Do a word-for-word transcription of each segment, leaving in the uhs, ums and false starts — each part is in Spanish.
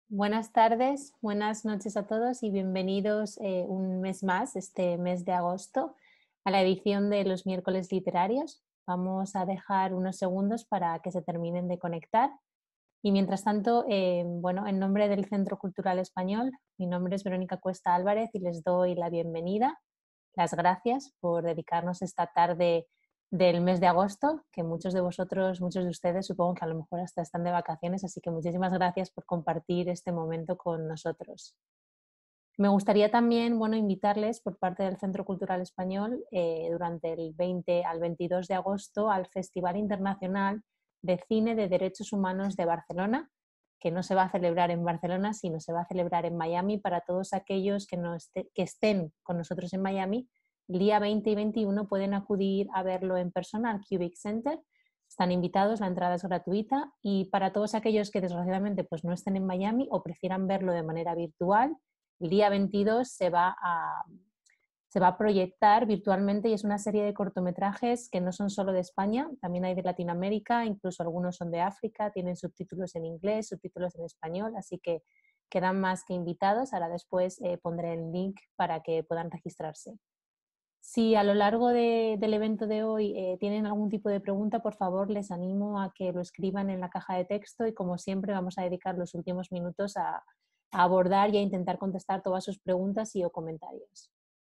Buenas tardes, buenas noches a todos y bienvenidos eh, un mes más, este mes de agosto, a la edición de los miércoles literarios. Vamos a dejar unos segundos para que se terminen de conectar. Y mientras tanto, eh, bueno, en nombre del Centro Cultural Español, mi nombre es Verónica Cuesta Álvarez y les doy la bienvenida, las gracias por dedicarnos esta tarde del mes de agosto, que muchos de vosotros, muchos de ustedes supongo que a lo mejor hasta están de vacaciones, así que muchísimas gracias por compartir este momento con nosotros. Me gustaría también, bueno, invitarles por parte del Centro Cultural Español eh, durante el veinte al veintidós de agosto al Festival Internacional de Cine de Derechos Humanos de Barcelona, que no se va a celebrar en Barcelona, sino se va a celebrar en Miami para todos aquellos que, no este, que estén con nosotros en Miami. El día veinte y veintiuno pueden acudir a verlo en persona al Cubic Center. Están invitados, la entrada es gratuita y para todos aquellos que desgraciadamente pues, no estén en Miami o prefieran verlo de manera virtual, el día veintidós se va a, se va a proyectar virtualmente y es una serie de cortometrajes que no son solo de España, también hay de Latinoamérica, incluso algunos son de África, tienen subtítulos en inglés, subtítulos en español, así que quedan más que invitados. Ahora después eh, pondré el link para que puedan registrarse. Si a lo largo de, del evento de hoy eh, tienen algún tipo de pregunta, por favor les animo a que lo escriban en la caja de texto y como siempre vamos a dedicar los últimos minutos a, a abordar y a intentar contestar todas sus preguntas y o comentarios.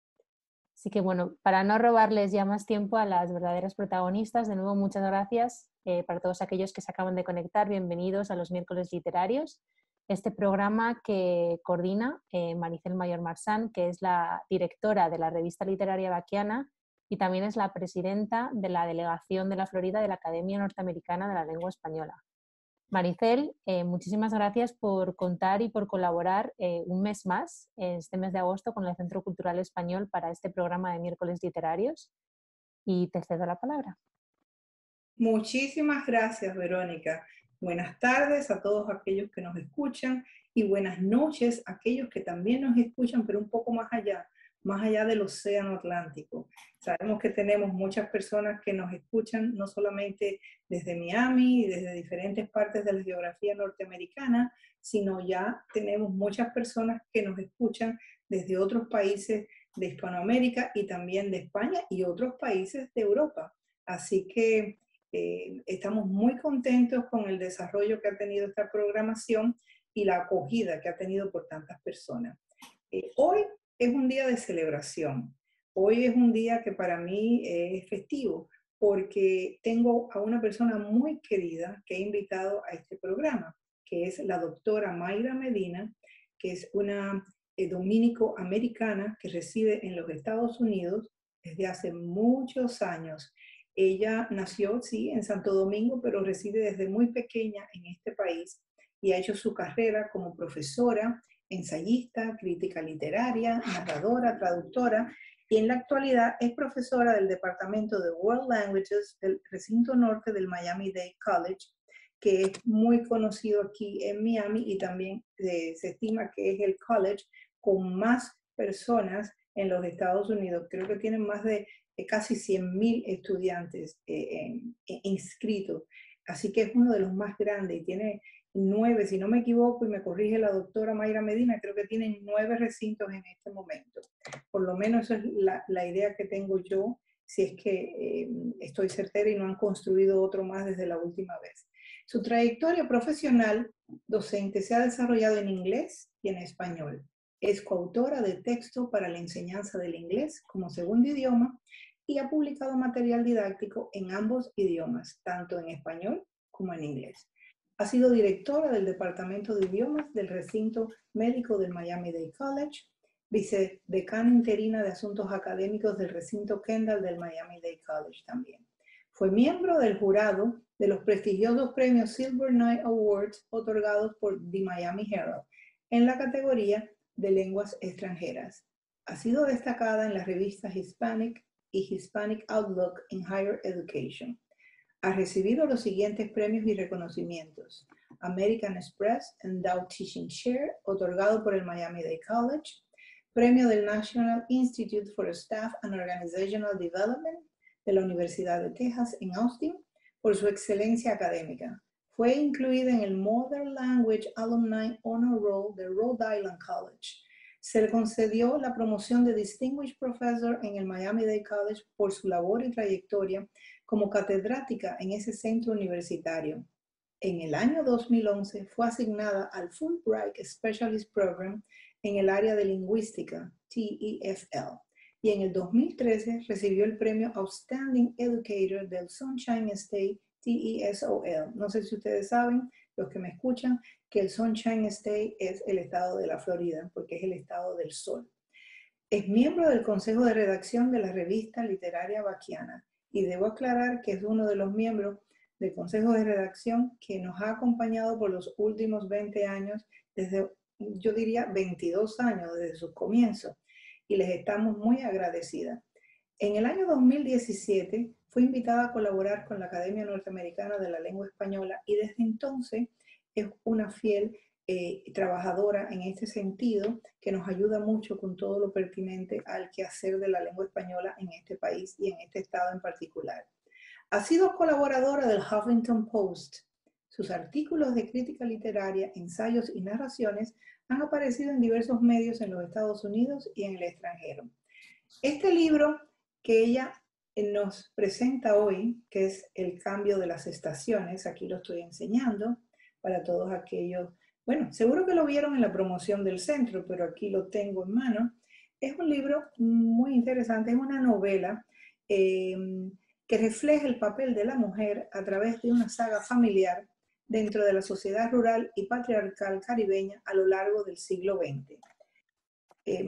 Así que bueno, para no robarles ya más tiempo a las verdaderas protagonistas, de nuevo muchas gracias eh, para todos aquellos que se acaban de conectar. Bienvenidos a los miércoles literarios. Este programa que coordina eh, Maricel Mayor Marsán, que es la directora de la revista literaria Baquiana y también es la presidenta de la delegación de la Florida de la Academia Norteamericana de la Lengua Española. Maricel, eh, muchísimas gracias por contar y por colaborar eh, un mes más, este mes de agosto, con el Centro Cultural Español para este programa de miércoles literarios. Y te cedo la palabra. Muchísimas gracias, Verónica. Buenas tardes a todos aquellos que nos escuchan y buenas noches a aquellos que también nos escuchan, pero un poco más allá, más allá del Océano Atlántico. Sabemos que tenemos muchas personas que nos escuchan no solamente desde Miami y desde diferentes partes de la geografía norteamericana, sino ya tenemos muchas personas que nos escuchan desde otros países de Hispanoamérica y también de España y otros países de Europa. Así que Eh, estamos muy contentos con el desarrollo que ha tenido esta programación y la acogida que ha tenido por tantas personas. Eh, hoy es un día de celebración. Hoy es un día que para mí es festivo porque tengo a una persona muy querida que he invitado a este programa, que es la doctora Mayra Medina, que es una eh, dominico-americana que reside en los Estados Unidos desde hace muchos años. Ella nació, sí, en Santo Domingo, pero reside desde muy pequeña en este país y ha hecho su carrera como profesora, ensayista, crítica literaria, narradora, traductora, y en la actualidad es profesora del Departamento de World Languages del recinto norte del Miami-Dade College, que es muy conocido aquí en Miami y también eh, se estima que es el college con más personas en los Estados Unidos. Creo que tienen más de eh, casi cien mil estudiantes eh, en, en, inscritos. Así que es uno de los más grandes y tiene nueve, si no me equivoco, y me corrige la doctora Mayra Medina, creo que tienen nueve recintos en este momento. Por lo menos esa es la, la idea que tengo yo, si es que eh, estoy certera y no han construido otro más desde la última vez. Su trayectoria profesional docente se ha desarrollado en inglés y en español. Es coautora de texto para la enseñanza del inglés como segundo idioma y ha publicado material didáctico en ambos idiomas, tanto en español como en inglés. Ha sido directora del Departamento de Idiomas del Recinto Médico del Miami-Dade College, vicedecana interina de Asuntos Académicos del Recinto Kendall del Miami-Dade College también. Fue miembro del jurado de los prestigiosos premios Silver Knight Awards otorgados por The Miami Herald en la categoría de lenguas extranjeras. Ha sido destacada en las revistas Hispanic y Hispanic Outlook in Higher Education. Ha recibido los siguientes premios y reconocimientos: American Express Endowed Teaching Chair, otorgado por el Miami-Dade College; Premio del National Institute for Staff and Organizational Development de la Universidad de Texas en Austin por su excelencia académica. fue incluida en el Modern Language Alumni Honor Roll de Rhode Island College. Se le concedió la promoción de Distinguished Professor en el Miami-Dade College por su labor y trayectoria como catedrática en ese centro universitario. En el año dos mil once fue asignada al Fulbright Specialist Program en el área de lingüística, T E F L, y en el dos mil trece recibió el premio Outstanding Educator del Sunshine State T E S O L. No sé si ustedes saben, los que me escuchan, que el Sunshine State es el estado de la Florida, porque es el estado del sol. Es miembro del Consejo de Redacción de la revista literaria Bachiana, y debo aclarar que es uno de los miembros del Consejo de Redacción que nos ha acompañado por los últimos veinte años, desde, yo diría, veintidós años desde sus comienzos, y les estamos muy agradecidas. En el año dos mil diecisiete fue invitada a colaborar con la Academia Norteamericana de la Lengua Española y desde entonces es una fiel eh, trabajadora en este sentido que nos ayuda mucho con todo lo pertinente al quehacer de la lengua española en este país y en este estado en particular. Ha sido colaboradora del Huffington Post. Sus artículos de crítica literaria, ensayos y narraciones han aparecido en diversos medios en los Estados Unidos y en el extranjero. Este libro que ella nos presenta hoy, que es El cambio de las estaciones, aquí lo estoy enseñando para todos aquellos, bueno, seguro que lo vieron en la promoción del centro, pero aquí lo tengo en mano. Es un libro muy interesante, es una novela eh, que refleja el papel de la mujer a través de una saga familiar dentro de la sociedad rural y patriarcal caribeña a lo largo del siglo veinte. Eh,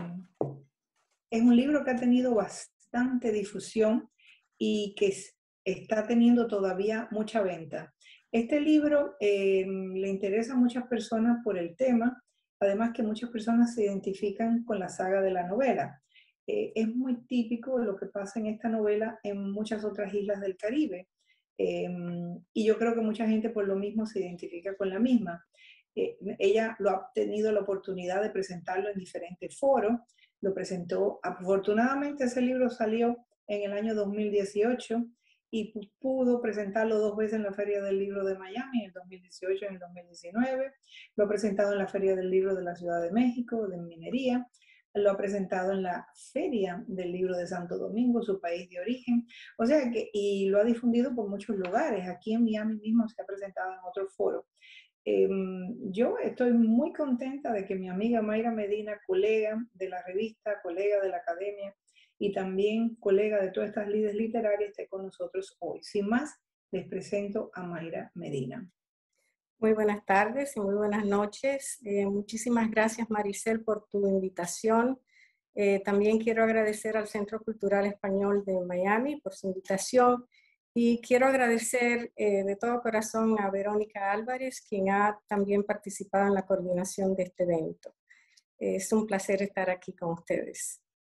es un libro que ha tenido bastante difusión y que está teniendo todavía mucha venta. Este libro eh, le interesa a muchas personas por el tema, además que muchas personas se identifican con la saga de la novela. Eh, es muy típico lo que pasa en esta novela en muchas otras islas del Caribe, eh, y yo creo que mucha gente por lo mismo se identifica con la misma. Eh, ella lo ha tenido la oportunidad de presentarlo en diferentes foros, lo presentó, afortunadamente ese libro salió en el año dos mil dieciocho y pudo presentarlo dos veces en la Feria del Libro de Miami, en el dos mil dieciocho y en el dos mil diecinueve. Lo ha presentado en la Feria del Libro de la Ciudad de México, de Minería. Lo ha presentado en la Feria del Libro de Santo Domingo, su país de origen. O sea que, y lo ha difundido por muchos lugares. Aquí en Miami mismo se ha presentado en otros foros. Eh, yo estoy muy contenta de que mi amiga Mayra Medina, colega de la revista, colega de la academia y también colega de todas estas líderes literarias, esté con nosotros hoy. Sin más, les presento a Mayra Medina. Muy buenas tardes y muy buenas noches. Eh, muchísimas gracias, Maricel, por tu invitación. Eh, también quiero agradecer al Centro Cultural Español de Miami por su invitación y quiero agradecer eh, de todo corazón a Verónica Álvarez, quien ha también participado en la coordinación de este evento. Eh, es un placer estar aquí con ustedes.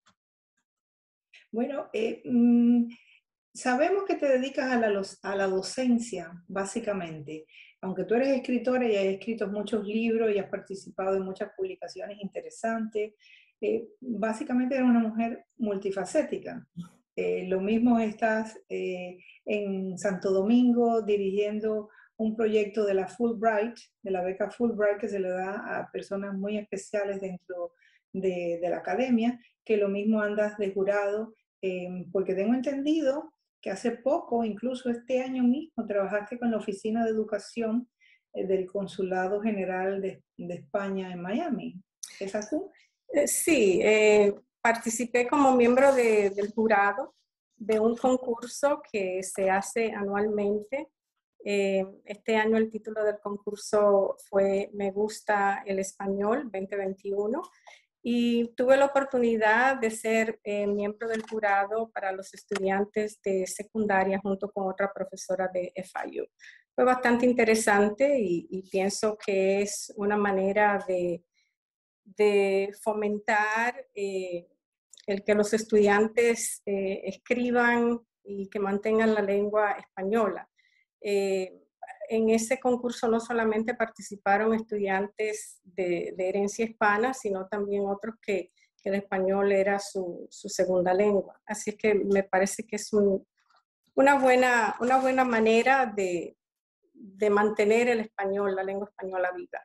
Bueno, eh, mmm, sabemos que te dedicas a la, a la docencia, básicamente. Aunque tú eres escritora y has escrito muchos libros y has participado en muchas publicaciones interesantes, eh, básicamente eres una mujer multifacética. Eh, lo mismo estás eh, en Santo Domingo dirigiendo un proyecto de la Fulbright, de la beca Fulbright que se le da a personas muy especiales dentro de, de la academia, que lo mismo andas de jurado, eh, porque tengo entendido que hace poco, incluso este año mismo, trabajaste con la Oficina de Educación eh, del Consulado General de, de España en Miami. ¿Es así? Eh, sí, eh, participé como miembro de, del jurado de un concurso que se hace anualmente. Eh, este año el título del concurso fue Me Gusta el Español veinte veintiuno. Y tuve la oportunidad de ser eh, miembro del jurado para los estudiantes de secundaria junto con otra profesora de F I U. Fue bastante interesante y, y pienso que es una manera de, de fomentar eh, el que los estudiantes eh, escriban y que mantengan la lengua española. Eh, En ese concurso no solamente participaron estudiantes de, de herencia hispana, sino también otros que, que el español era su, su segunda lengua. Así es que me parece que es un, una, buena, una buena manera de, de mantener el español, la lengua española viva.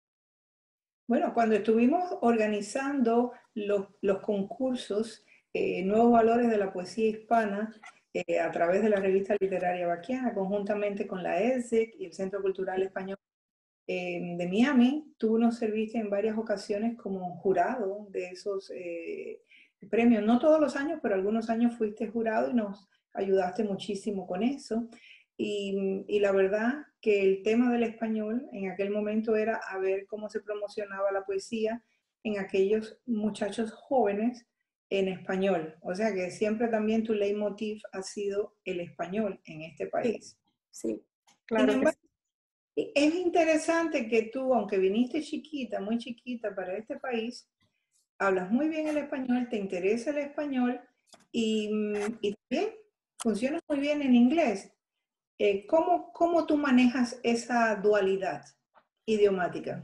Bueno, cuando estuvimos organizando los, los concursos eh, Nuevos Valores de la Poesía Hispana eh, a través de la revista literaria Baquiana, conjuntamente con la E S E C y el Centro Cultural Español eh, de Miami, tú nos serviste en varias ocasiones como jurado de esos eh, premios. No todos los años, pero algunos años fuiste jurado y nos ayudaste muchísimo con eso. Y, y la verdad que el tema del español en aquel momento era a ver cómo se promocionaba la poesía en aquellos muchachos jóvenes en español. O sea que siempre también tu leitmotiv ha sido el español en este país. Sí, sí, claro. Sin embargo, es interesante que tú, aunque viniste chiquita, muy chiquita para este país, hablas muy bien el español, te interesa el español y, y también funcionas muy bien en inglés. Eh, ¿cómo, ¿Cómo tú manejas esa dualidad idiomática?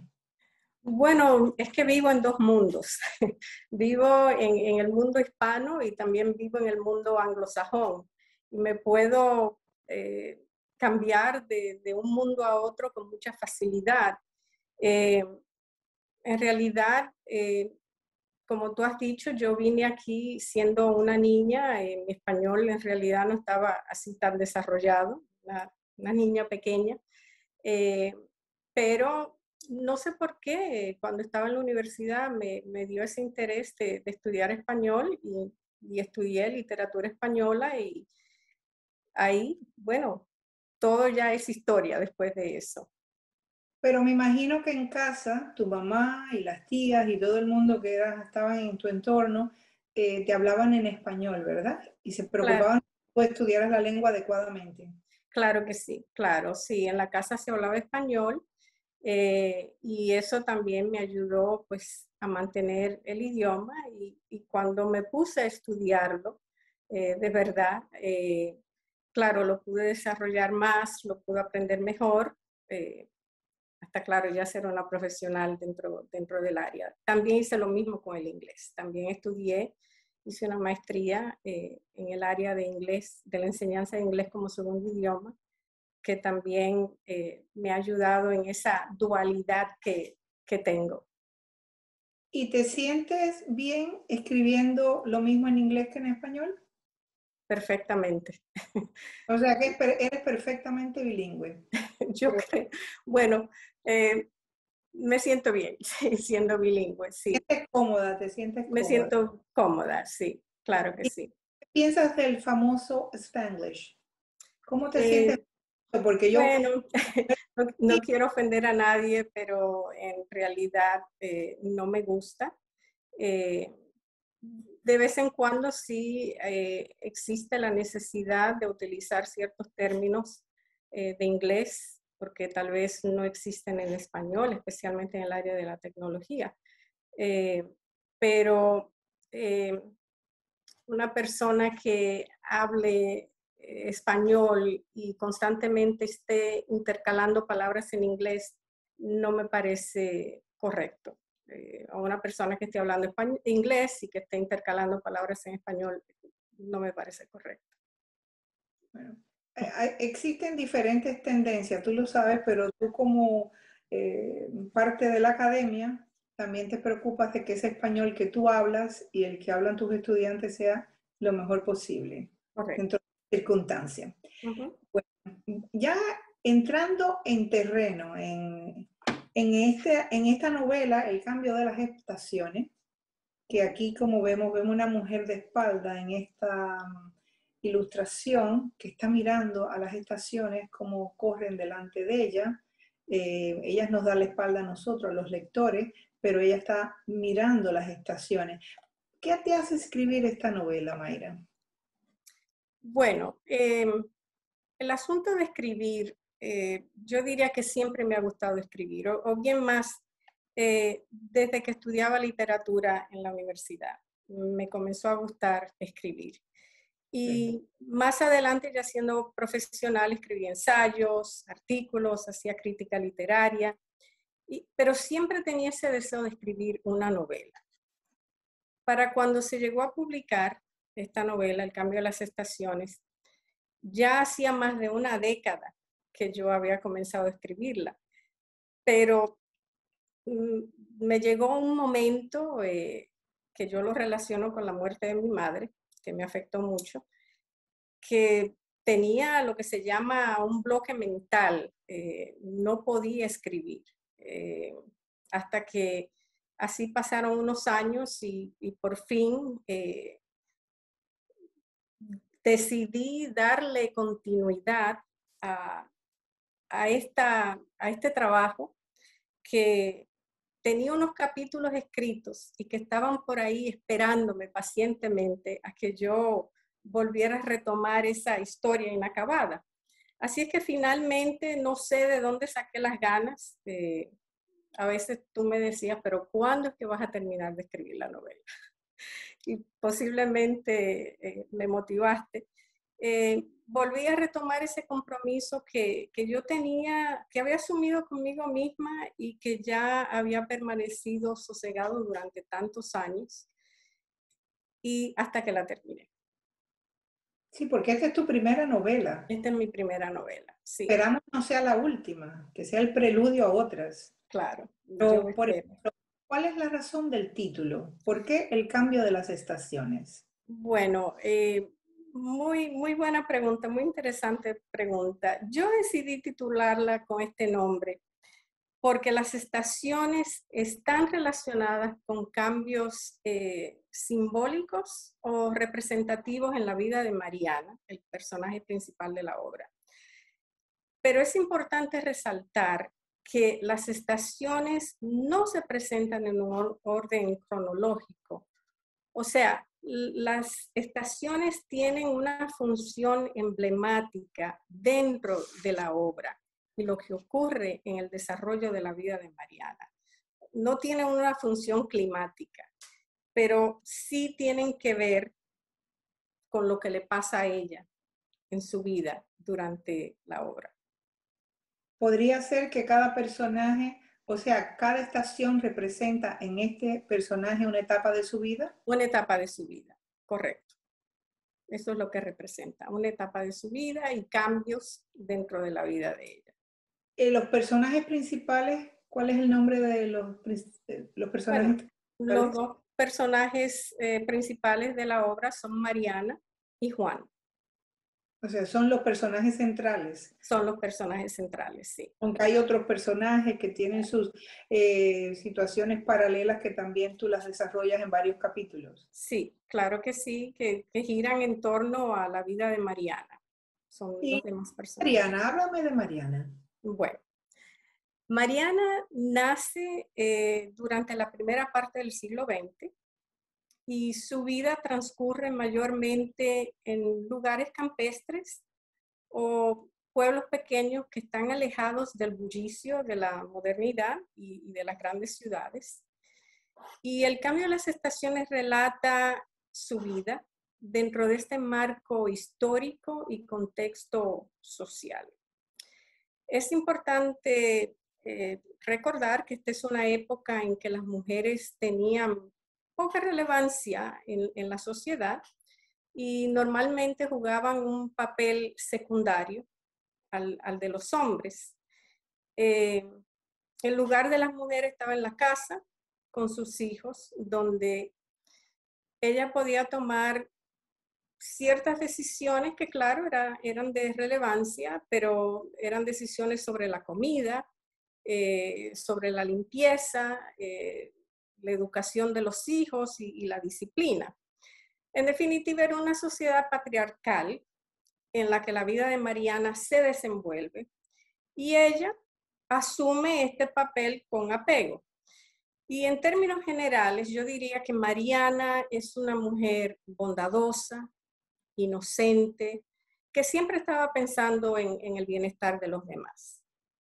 Bueno, es que vivo en dos mundos. Vivo en, en el mundo hispano y también vivo en el mundo anglosajón. Y me puedo eh, cambiar de, de un mundo a otro con mucha facilidad. Eh, en realidad, eh, como tú has dicho, yo vine aquí siendo una niña. Eh, mi español en realidad no estaba así tan desarrollado, una, una niña pequeña. Eh, pero no sé por qué, cuando estaba en la universidad me, me dio ese interés de, de estudiar español y, y estudié literatura española y ahí, bueno, todo ya es historia después de eso. Pero me imagino que en casa, tu mamá y las tías y todo el mundo que era, estaban en tu entorno, eh, te hablaban en español, ¿verdad? Y se preocupaban Claro, que tú estudiaras la lengua adecuadamente. claro que sí, claro, sí, en la casa se hablaba español eh, y eso también me ayudó pues a mantener el idioma y, y cuando me puse a estudiarlo, eh, de verdad, eh, claro, lo pude desarrollar más, lo pude aprender mejor, eh, hasta claro, ya ser una profesional dentro, dentro del área. También hice lo mismo con el inglés. También estudié, hice una maestría eh, en el área de inglés, de la enseñanza de inglés como segundo idioma, que también eh, me ha ayudado en esa dualidad que, que tengo. ¿Y te sientes bien escribiendo lo mismo en inglés que en español? Perfectamente. O sea que eres perfectamente bilingüe. Yo creo, bueno, eh, me siento bien siendo bilingüe, sí. ¿Te sientes cómoda? ¿Te sientes Me cómoda? siento cómoda, sí, claro que ¿Y sí. qué piensas del famoso Spanglish? ¿Cómo te sientes? Eh, Porque yo, bueno, no, no quiero ofender a nadie, pero en realidad eh, no me gusta. Eh, de vez en cuando sí eh, existe la necesidad de utilizar ciertos términos eh, de inglés, porque tal vez no existen en español, especialmente en el área de la tecnología. Eh, pero eh, una persona que hable eh, español y constantemente esté intercalando palabras en inglés no me parece correcto. Eh, a una persona que esté hablando español, inglés y que esté intercalando palabras en español no me parece correcto. bueno, eh, existen diferentes tendencias, tú lo sabes, pero tú como eh, parte de la academia también te preocupas de que ese español que tú hablas y el que hablan tus estudiantes sea lo mejor posible Correcto. dentro de las circunstancias. Uh-huh. Bueno, ya entrando en terreno, en, en, este, en esta novela, El cambio de las estaciones, que aquí como vemos, vemos una mujer de espalda en esta um, ilustración que está mirando a las estaciones como corren delante de ella. Eh, ella nos da la espalda a nosotros, a los lectores, pero ella está mirando las estaciones. ¿Qué te hace escribir esta novela, Mayra? Bueno, eh, el asunto de escribir, eh, yo diría que siempre me ha gustado escribir, o, o bien más, eh, desde que estudiaba literatura en la universidad, me comenzó a gustar escribir. Y más adelante, ya siendo profesional, escribí ensayos, artículos, hacía crítica literaria, y, pero siempre tenía ese deseo de escribir una novela. Para cuando se llegó a publicar esta novela, El cambio de las estaciones, ya hacía más de una década que yo había comenzado a escribirla. Pero mm, me llegó un momento eh, que yo lo relaciono con la muerte de mi madre, que me afectó mucho, que tenía lo que se llama un bloque mental, eh, no podía escribir, eh, hasta que así pasaron unos años y, y por fin eh, decidí darle continuidad a, a, esta, a este trabajo que tenía unos capítulos escritos y que estaban por ahí esperándome pacientemente a que yo volviera a retomar esa historia inacabada. Así es que finalmente no sé de dónde saqué las ganas. Eh, a veces tú me decías, pero ¿cuándo es que vas a terminar de escribir la novela? Y posiblemente eh, me motivaste. Eh, volví a retomar ese compromiso que, que yo tenía, que había asumido conmigo misma y que ya había permanecido sosegado durante tantos años y hasta que la terminé. Sí, porque esta es tu primera novela. Esta es mi primera novela, sí. Esperamos no sea la última, que sea el preludio a otras. Claro. Pero, Yo por espero. ejemplo, ¿cuál es la razón del título? ¿Por qué el cambio de las estaciones? Bueno, eh, muy, muy buena pregunta, muy interesante pregunta. Yo decidí titularla con este nombre porque las estaciones están relacionadas con cambios eh, simbólicos o representativos en la vida de Mariana, el personaje principal de la obra. Pero es importante resaltar que las estaciones no se presentan en un orden cronológico. O sea, las estaciones tienen una función emblemática dentro de la obra y lo que ocurre en el desarrollo de la vida de Mariana. No tienen una función climática, pero sí tienen que ver con lo que le pasa a ella en su vida durante la obra. Podría ser que cada personaje, o sea, cada estación representa en este personaje una etapa de su vida. Una etapa de su vida, correcto. Eso es lo que representa, una etapa de su vida y cambios dentro de la vida de ella. Eh, los personajes principales, ¿cuál es el nombre de los, los personajes Bueno, los dos personajes eh, principales de la obra son Mariana y Juan. O sea, son los personajes centrales. Son los personajes centrales, sí. Aunque hay otros personajes que tienen sus eh, situaciones paralelas que también tú las desarrollas en varios capítulos. Sí, claro que sí, que, que giran en torno a la vida de Mariana. Son y los demás personajes. Mariana, háblame de Mariana. Bueno, Mariana nace eh, durante la primera parte del siglo veinte y su vida transcurre mayormente en lugares campestres o pueblos pequeños que están alejados del bullicio de la modernidad y, y de las grandes ciudades. Y El cambio de las estaciones relata su vida dentro de este marco histórico y contexto social. Es importante eh, recordar que esta es una época en que las mujeres tenían poca relevancia en, en la sociedad y normalmente jugaban un papel secundario al, al de los hombres. Eh, el lugar de las mujeres estaba en la casa con sus hijos, donde ella podía tomar ciertas decisiones que, claro, era, eran de relevancia, pero eran decisiones sobre la comida, eh, sobre la limpieza, eh, la educación de los hijos y, y la disciplina. En definitiva, era una sociedad patriarcal en la que la vida de Mariana se desenvuelve y ella asume este papel con apego. Y en términos generales, yo diría que Mariana es una mujer bondadosa, inocente, que siempre estaba pensando en, en el bienestar de los demás.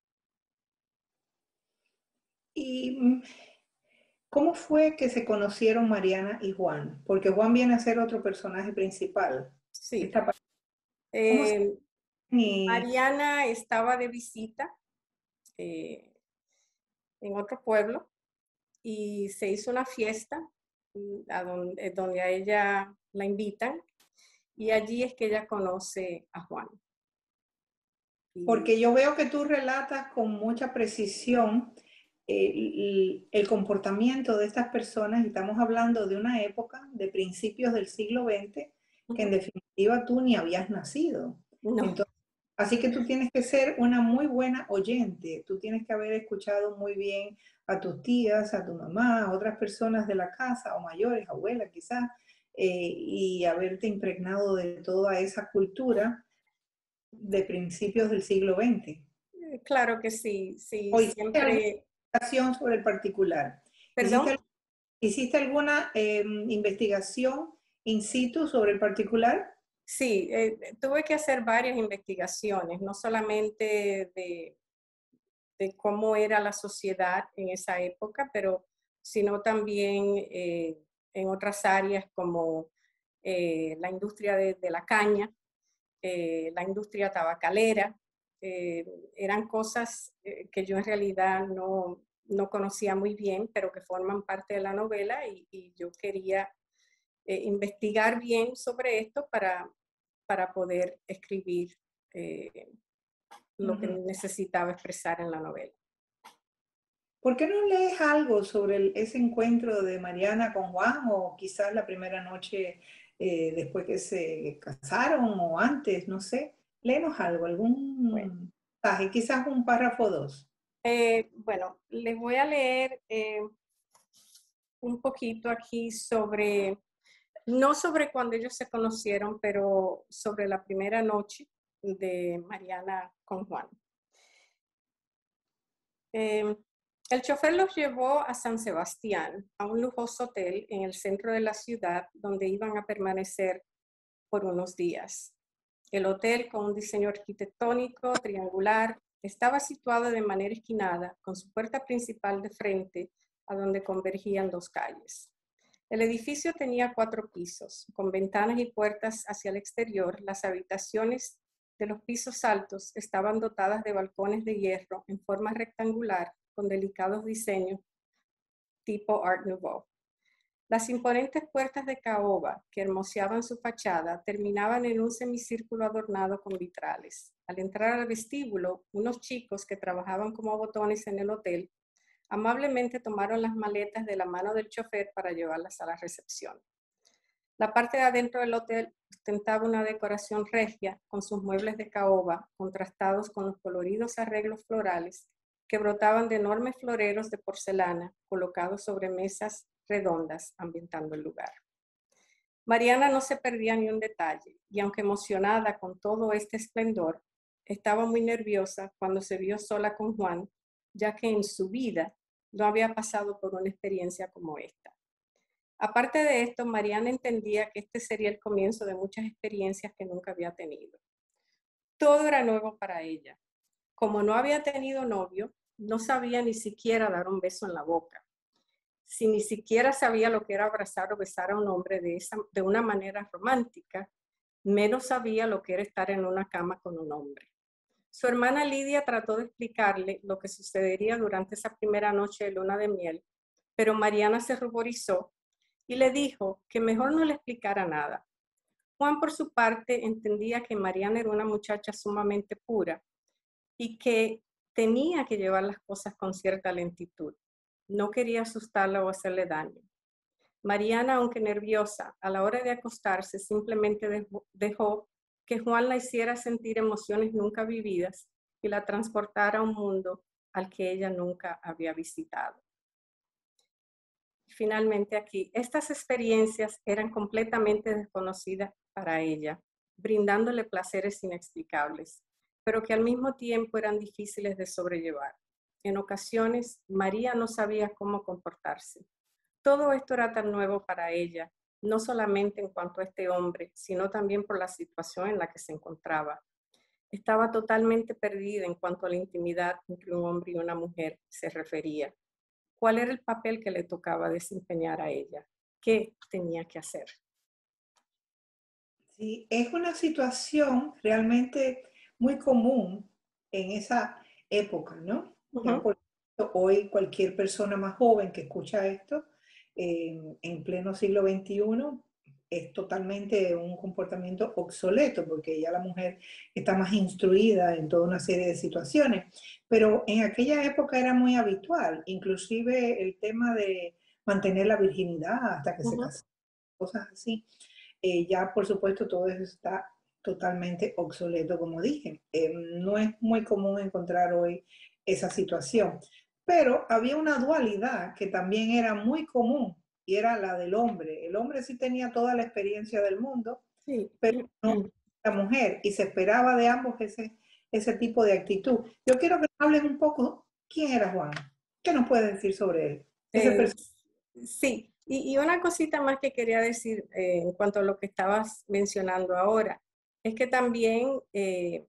¿Y cómo fue que se conocieron Mariana y Juan? Porque Juan viene a ser otro personaje principal. Sí. Esta, eh, y... Mariana estaba de visita eh, en otro pueblo y se hizo una fiesta a donde, donde a ella la invitan y allí es que ella conoce a Juan. Y, Porque yo veo que tú relatas con mucha precisión el, el comportamiento de estas personas y estamos hablando de una época de principios del siglo veinte que en ujú, definitiva tú ni habías nacido. no, Entonces, así que tú tienes que ser una muy buena oyente, tú tienes que haber escuchado muy bien a tus tías, a tu mamá, a otras personas de la casa o mayores, abuelas quizás, eh, y haberte impregnado de toda esa cultura de principios del siglo veinte. eh, claro que sí, sí, ¿O hiciste alguna siempre, investigación sobre el particular? perdón. ¿Hiciste, hiciste alguna eh, investigación in situ sobre el particular? Sí, eh, tuve que hacer varias investigaciones, no solamente de, de cómo era la sociedad en esa época, pero sino también eh, en otras áreas como eh, la industria de, de la caña, eh, la industria tabacalera. Eh, eran cosas eh, que yo en realidad no, no conocía muy bien, pero que forman parte de la novela y, y yo quería eh, investigar bien sobre esto para, para poder escribir eh, lo que Uh-huh. necesitaba expresar en la novela. ¿Por qué no lees algo sobre el, ese encuentro de Mariana con Juan o quizás la primera noche eh, después que se casaron o antes, no sé? Léenos algo, Bueno, algún pasaje, quizás un párrafo o dos. eh, bueno, les voy a leer eh, un poquito aquí sobre, no sobre cuando ellos se conocieron, pero sobre la primera noche de Mariana con Juan. Eh, el chofer los llevó a San Sebastián, a un lujoso hotel en el centro de la ciudad donde iban a permanecer por unos días. El hotel, con un diseño arquitectónico triangular, estaba situado de manera esquinada, con su puerta principal de frente a donde convergían dos calles. El edificio tenía cuatro pisos, con ventanas y puertas hacia el exterior. Las habitaciones de los pisos altos estaban dotadas de balcones de hierro en forma rectangular, con delicados diseños tipo Art Nouveau. Las imponentes puertas de caoba que hermoseaban su fachada terminaban en un semicírculo adornado con vitrales. Al entrar al vestíbulo, unos chicos que trabajaban como botones en el hotel amablemente tomaron las maletas de la mano del chofer para llevarlas a la recepción. La parte de adentro del hotel ostentaba una decoración regia con sus muebles de caoba contrastados con los coloridos arreglos florales que brotaban de enormes floreros de porcelana colocados sobre mesas redondas ambientando el lugar. Mariana no se perdía ni un detalle y aunque emocionada con todo este esplendor, estaba muy nerviosa cuando se vio sola con Juan, ya que en su vida no había pasado por una experiencia como esta. Aparte de esto, Mariana entendía que este sería el comienzo de muchas experiencias que nunca había tenido. Todo era nuevo para ella. Como no había tenido novio, no sabía ni siquiera dar un beso en la boca. Si ni siquiera sabía lo que era abrazar o besar a un hombre de, esa, de una manera romántica, menos sabía lo que era estar en una cama con un hombre. Su hermana Lidia trató de explicarle lo que sucedería durante esa primera noche de luna de miel, pero Mariana se ruborizó y le dijo que mejor no le explicara nada. Juan, por su parte, entendía que Mariana era una muchacha sumamente pura y que tenía que llevar las cosas con cierta lentitud. No quería asustarla o hacerle daño. Mariana, aunque nerviosa, a la hora de acostarse, simplemente dejó que Juan la hiciera sentir emociones nunca vividas y la transportara a un mundo al que ella nunca había visitado. Finalmente aquí, estas experiencias eran completamente desconocidas para ella, brindándole placeres inexplicables, pero que al mismo tiempo eran difíciles de sobrellevar. En ocasiones, María no sabía cómo comportarse. Todo esto era tan nuevo para ella, no solamente en cuanto a este hombre, sino también por la situación en la que se encontraba. Estaba totalmente perdida en cuanto a la intimidad entre un hombre y una mujer se refería. ¿Cuál era el papel que le tocaba desempeñar a ella? ¿Qué tenía que hacer? Sí, es una situación realmente muy común en esa época, ¿no? Ya Uh-huh. por hoy cualquier persona más joven que escucha esto, eh, en pleno siglo veintiuno, es totalmente un comportamiento obsoleto, porque ya la mujer está más instruida en toda una serie de situaciones, pero en aquella época era muy habitual, inclusive el tema de mantener la virginidad hasta que se Ujú. casara, cosas así. Eh, ya por supuesto todo eso está totalmente obsoleto, como dije. Eh, no es muy común encontrar hoy esa situación, pero había una dualidad que también era muy común y era la del hombre. El hombre sí tenía toda la experiencia del mundo, Sí. pero no la mujer, y se esperaba de ambos ese, ese tipo de actitud. Yo quiero que hables un poco, ¿quién era Juan? ¿Qué nos puedes decir sobre él? Ese Eh, personaje. sí, y, y una cosita más que quería decir eh, en cuanto a lo que estabas mencionando ahora, es que también eh,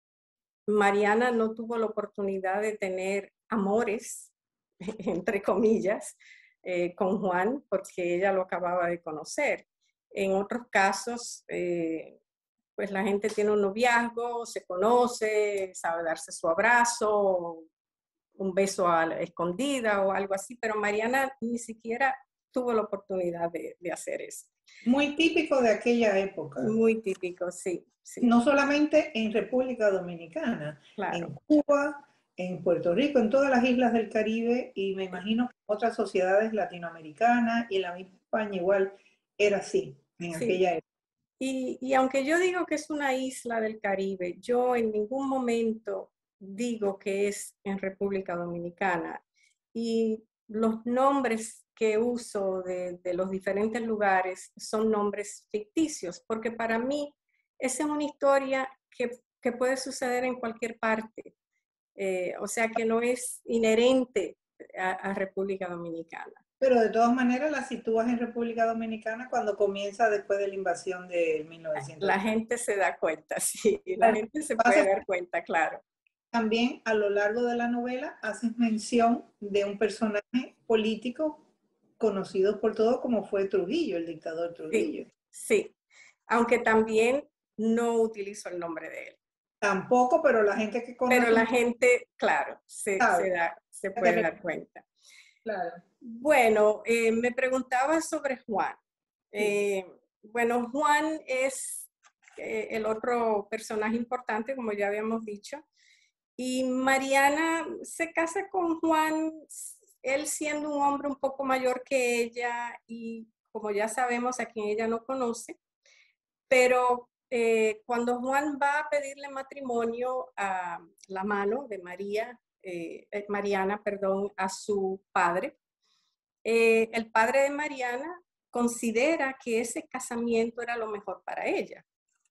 Mariana no tuvo la oportunidad de tener amores, entre comillas, eh, con Juan, porque ella lo acababa de conocer. En otros casos, eh, pues la gente tiene un noviazgo, se conoce, sabe darse su abrazo, un beso a la escondida o algo así, pero Mariana ni siquiera tuvo la oportunidad de, de hacer eso. Muy típico de aquella época. Muy típico, sí, sí, No solamente en República Dominicana, en claro. Cuba, en Puerto Rico, en todas las islas del Caribe y me imagino que en otras sociedades latinoamericanas y en la misma España igual era así en Sí, aquella época. y, y aunque yo digo que es una isla del Caribe, yo en ningún momento digo que es en República Dominicana. Y los nombres que uso de, de los diferentes lugares son nombres ficticios, porque para mí esa es una historia que, que puede suceder en cualquier parte. Eh, o sea que no es inherente a, a República Dominicana. Pero de todas maneras la sitúas en República Dominicana cuando comienza después de la invasión de mil novecientos La treinta. gente se da cuenta, sí, la gente se puede dar cuenta, claro. También a lo largo de la novela haces mención de un personaje político conocido por todos como fue Trujillo, el dictador Sí, Trujillo. sí, aunque también no utilizo el nombre de él. Tampoco, pero la gente que Pero conoce la gente, claro, se, sabe. se, da, se puede dar cuenta. Claro, Bueno, eh, me preguntaba sobre Juan. sí. Eh, bueno, Juan es eh, el otro personaje importante, como ya habíamos dicho. Y Mariana se casa con Juan, él siendo un hombre un poco mayor que ella y como ya sabemos a quien ella no conoce, pero eh, cuando Juan va a pedirle matrimonio a la mano de María, eh, Mariana, perdón, a su padre, eh, el padre de Mariana considera que ese casamiento era lo mejor para ella.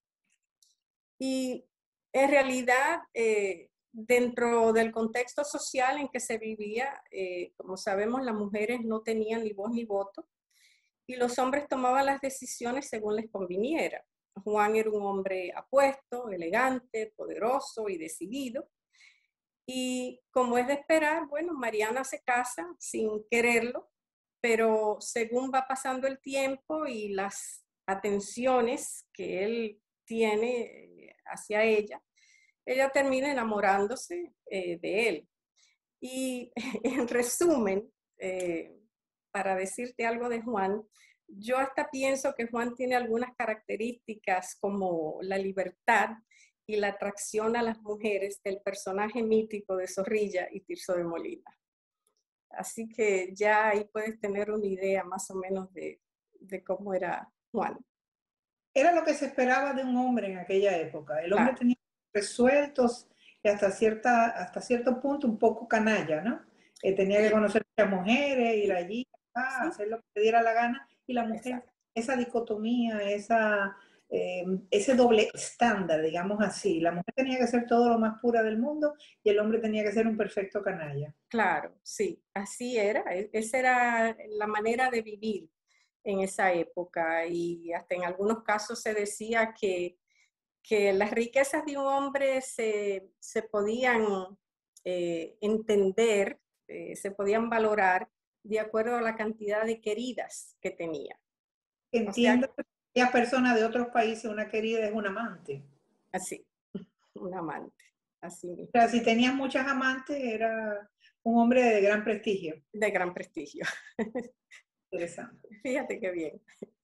Y en realidad, eh, dentro del contexto social en que se vivía, eh, como sabemos, las mujeres no tenían ni voz ni voto y los hombres tomaban las decisiones según les conviniera. Juan era un hombre apuesto, elegante, poderoso y decidido. Y como es de esperar, bueno, Mariana se casa sin quererlo, pero según va pasando el tiempo y las atenciones que él tiene hacia ella, ella termina enamorándose eh, de él. Y en resumen, eh, para decirte algo de Juan, yo hasta pienso que Juan tiene algunas características como la libertad y la atracción a las mujeres del personaje mítico de Zorrilla y Tirso de Molina. Así que ya ahí puedes tener una idea más o menos de, de cómo era Juan. Era lo que se esperaba de un hombre en aquella época. El hombre Claro. tenía resueltos y hasta, cierta, hasta cierto punto un poco canalla, ¿no? Eh, tenía que Sí, conocer a muchas mujeres, ir sí, allí, acá, sí, hacer lo que le diera la gana. Y la mujer, exacto. esa dicotomía, esa, eh, ese doble estándar, digamos así. La mujer tenía que ser todo lo más pura del mundo y el hombre tenía que ser un perfecto canalla. Claro, sí, así era. E- Esa era la manera de vivir en esa época y hasta en algunos casos se decía que, que las riquezas de un hombre se, se podían eh, entender, eh, se podían valorar de acuerdo a la cantidad de queridas que tenía. O sea, Entiendo que aquella persona de otros países, una querida es un amante. así, un amante, así O mismo, sea, si tenías muchas amantes, era un hombre de gran prestigio. de gran prestigio. Interesante. Fíjate qué bien.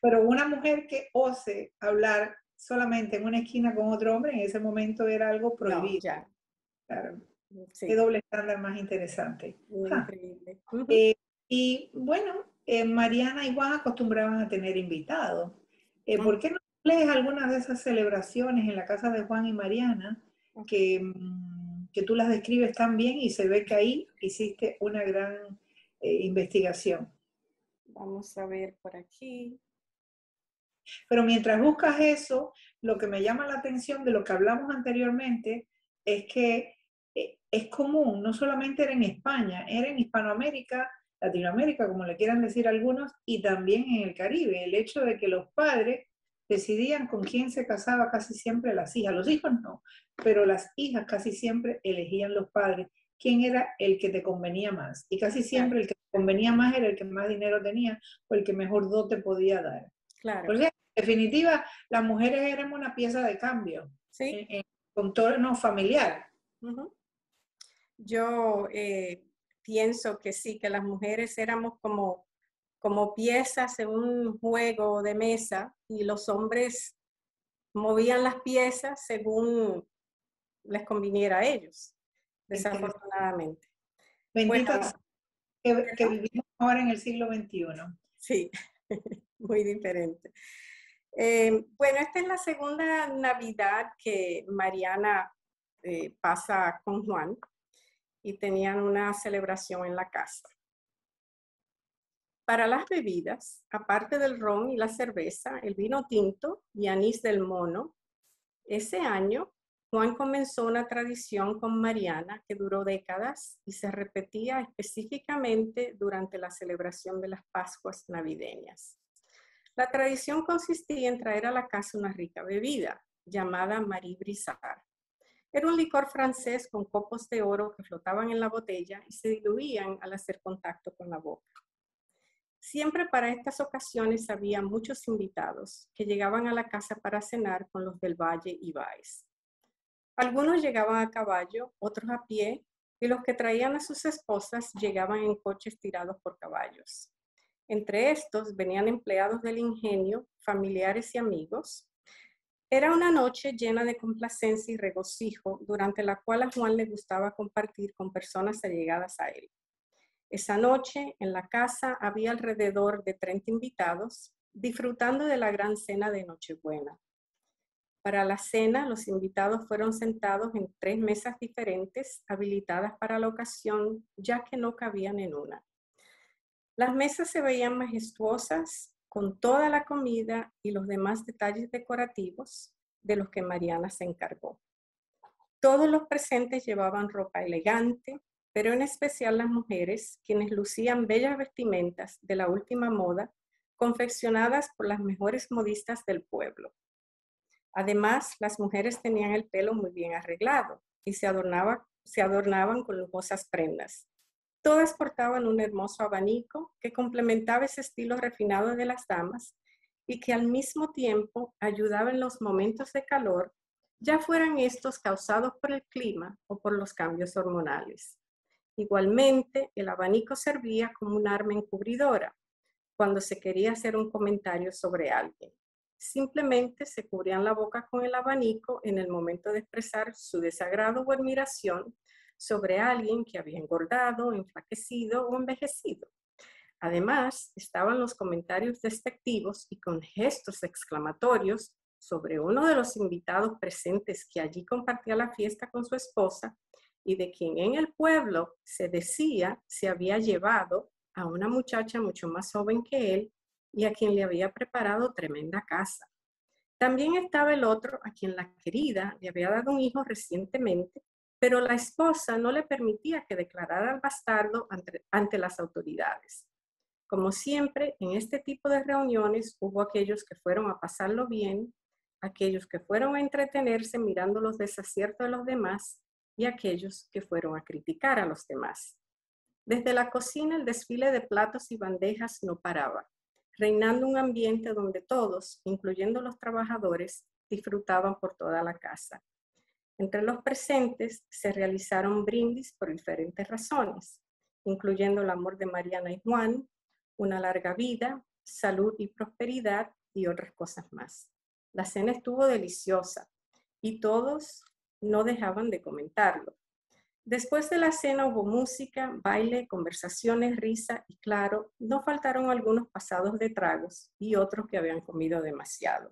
pero una mujer que ose hablar solamente en una esquina con otro hombre, en ese momento era algo prohibido. No, ya. Claro. Sí. Qué doble estándar más interesante. Increíble. Uh-huh. eh, y bueno, eh, Mariana y Juan acostumbraban a tener invitados. Eh, ¿Por qué no lees algunas de esas celebraciones en la casa de Juan y Mariana que, que tú las describes tan bien y se ve que ahí hiciste una gran eh, investigación? Vamos a ver por aquí. Pero mientras buscas eso, lo que me llama la atención de lo que hablamos anteriormente es que es común, no solamente era en España, era en Hispanoamérica, Latinoamérica, como le quieran decir algunos, y también en el Caribe. El hecho de que los padres decidían con quién se casaba casi siempre las hijas. Los hijos no, pero las hijas casi siempre elegían los padres quién era el que te convenía más. Y casi siempre el que te convenía más era el que más dinero tenía o el que mejor dote podía dar. Claro. Por cierto, en definitiva, las mujeres éramos una pieza de cambio. Sí. En, en contorno familiar. Uh-huh. Yo eh, pienso que sí, que las mujeres éramos como, como piezas en un juego de mesa y los hombres movían las piezas según les conviniera a ellos, desafortunadamente. Bendito Bueno, que, que vivimos ahora en el siglo veintiuno. Sí, muy diferente. Eh, bueno, esta es la segunda Navidad que Mariana eh, pasa con Juan y tenían una celebración en la casa. Para las bebidas, aparte del ron y la cerveza, el vino tinto y anís del mono, ese año Juan comenzó una tradición con Mariana que duró décadas y se repetía específicamente durante la celebración de las Pascuas navideñas. La tradición consistía en traer a la casa una rica bebida llamada Marie Brizard. Era un licor francés con copos de oro que flotaban en la botella y se diluían al hacer contacto con la boca. Siempre para estas ocasiones había muchos invitados que llegaban a la casa para cenar con los del Valle Ibáez. Algunos llegaban a caballo, otros a pie, y los que traían a sus esposas llegaban en coches tirados por caballos. Entre estos venían empleados del ingenio, familiares y amigos. Era una noche llena de complacencia y regocijo, durante la cual a Juan le gustaba compartir con personas allegadas a él. Esa noche, en la casa, había alrededor de treinta invitados, disfrutando de la gran cena de Nochebuena. Para la cena, los invitados fueron sentados en tres mesas diferentes, habilitadas para la ocasión, ya que no cabían en una. Las mesas se veían majestuosas, con toda la comida y los demás detalles decorativos de los que Mariana se encargó. Todos los presentes llevaban ropa elegante, pero en especial las mujeres, quienes lucían bellas vestimentas de la última moda, confeccionadas por las mejores modistas del pueblo. Además, las mujeres tenían el pelo muy bien arreglado y se, adornaba, se adornaban con lujosas prendas. Todas portaban un hermoso abanico que complementaba ese estilo refinado de las damas y que al mismo tiempo ayudaba en los momentos de calor, ya fueran estos causados por el clima o por los cambios hormonales. Igualmente, el abanico servía como un arma encubridora cuando se quería hacer un comentario sobre alguien. Simplemente se cubrían la boca con el abanico en el momento de expresar su desagrado o admiración sobre alguien que había engordado, enflaquecido o envejecido. Además, estaban los comentarios despectivos y con gestos exclamatorios sobre uno de los invitados presentes que allí compartía la fiesta con su esposa y de quien en el pueblo se decía se había llevado a una muchacha mucho más joven que él y a quien le había preparado tremenda casa. También estaba el otro a quien la querida le había dado un hijo recientemente, pero la esposa no le permitía que declarara al bastardo ante, ante las autoridades. Como siempre, en este tipo de reuniones hubo aquellos que fueron a pasarlo bien, aquellos que fueron a entretenerse mirando los desaciertos de los demás y aquellos que fueron a criticar a los demás. Desde la cocina el desfile de platos y bandejas no paraba, reinando un ambiente donde todos, incluyendo los trabajadores, disfrutaban por toda la casa. Entre los presentes se realizaron brindis por diferentes razones, incluyendo el amor de Mariana y Juan, una larga vida, salud y prosperidad y otras cosas más. La cena estuvo deliciosa y todos no dejaban de comentarlo. Después de la cena hubo música, baile, conversaciones, risa y claro, no faltaron algunos pasados de tragos y otros que habían comido demasiado.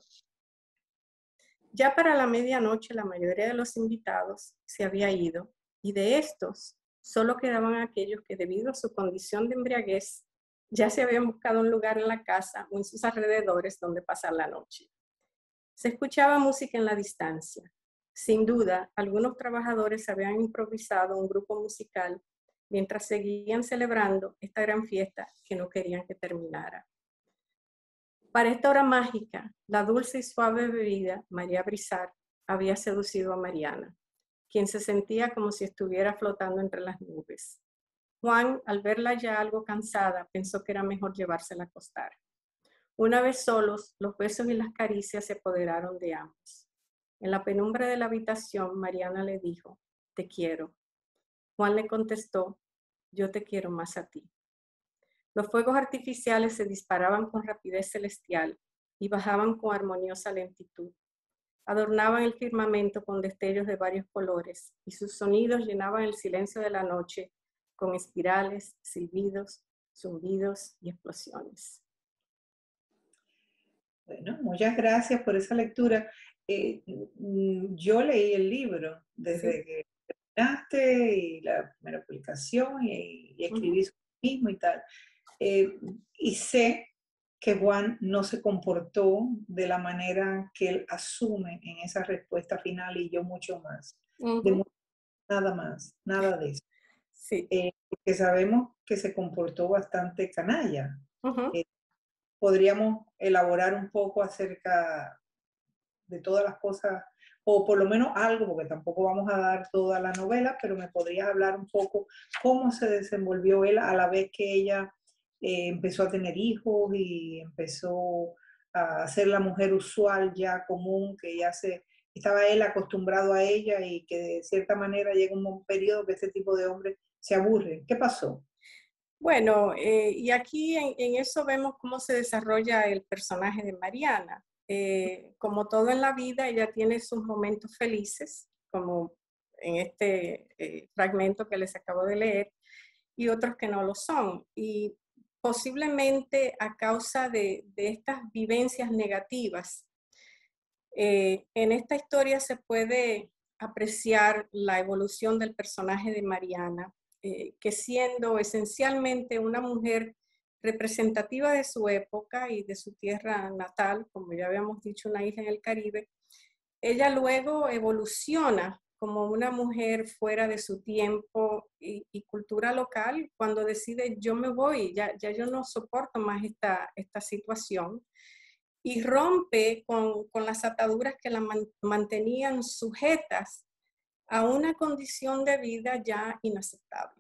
Ya para la medianoche la mayoría de los invitados se había ido y de estos solo quedaban aquellos que debido a su condición de embriaguez ya se habían buscado un lugar en la casa o en sus alrededores donde pasar la noche. Se escuchaba música en la distancia. Sin duda, algunos trabajadores habían improvisado un grupo musical mientras seguían celebrando esta gran fiesta que no querían que terminara. Para esta hora mágica, la dulce y suave bebida, María Brizar, había seducido a Mariana, quien se sentía como si estuviera flotando entre las nubes. Juan, al verla ya algo cansada, pensó que era mejor llevársela a acostar. Una vez solos, los besos y las caricias se apoderaron de ambos. En la penumbra de la habitación, Mariana le dijo, te quiero. Juan le contestó, yo te quiero más a ti. Los fuegos artificiales se disparaban con rapidez celestial y bajaban con armoniosa lentitud. Adornaban el firmamento con destellos de varios colores y sus sonidos llenaban el silencio de la noche con espirales, silbidos, zumbidos y explosiones. Bueno, muchas gracias por esa lectura. Eh, yo leí el libro desde ¿Sí? que terminaste y la primera publicación y, y escribí uh-huh. sobre mí mismo y tal. Eh, y sé que Juan no se comportó de la manera que él asume en esa respuesta final y yo mucho más. Uh-huh. De mucho, nada más, nada de eso. Sí. Eh, porque sabemos que se comportó bastante canalla. Uh-huh. Eh, podríamos elaborar un poco acerca de todas las cosas, o por lo menos algo, porque tampoco vamos a dar toda la novela, pero me podrías hablar un poco cómo se desenvolvió él a la vez que ella eh, empezó a tener hijos y empezó a ser la mujer usual ya común, que ya se, estaba él acostumbrado a ella y que de cierta manera llega un periodo que este tipo de hombres se aburren. ¿Qué pasó? Bueno, eh, y aquí en, en eso vemos cómo se desarrolla el personaje de Mariana. Eh, como todo en la vida, ella tiene sus momentos felices, como en este eh, fragmento que les acabo de leer, y otros que no lo son. Y posiblemente a causa de, de estas vivencias negativas, eh, en esta historia se puede apreciar la evolución del personaje de Mariana, eh, que siendo esencialmente una mujer representativa de su época y de su tierra natal, como ya habíamos dicho, una isla en el Caribe, ella luego evoluciona como una mujer fuera de su tiempo y, y cultura local cuando decide yo me voy, ya, ya yo no soporto más esta, esta situación y rompe con, con las ataduras que la man, mantenían sujetas a una condición de vida ya inaceptable.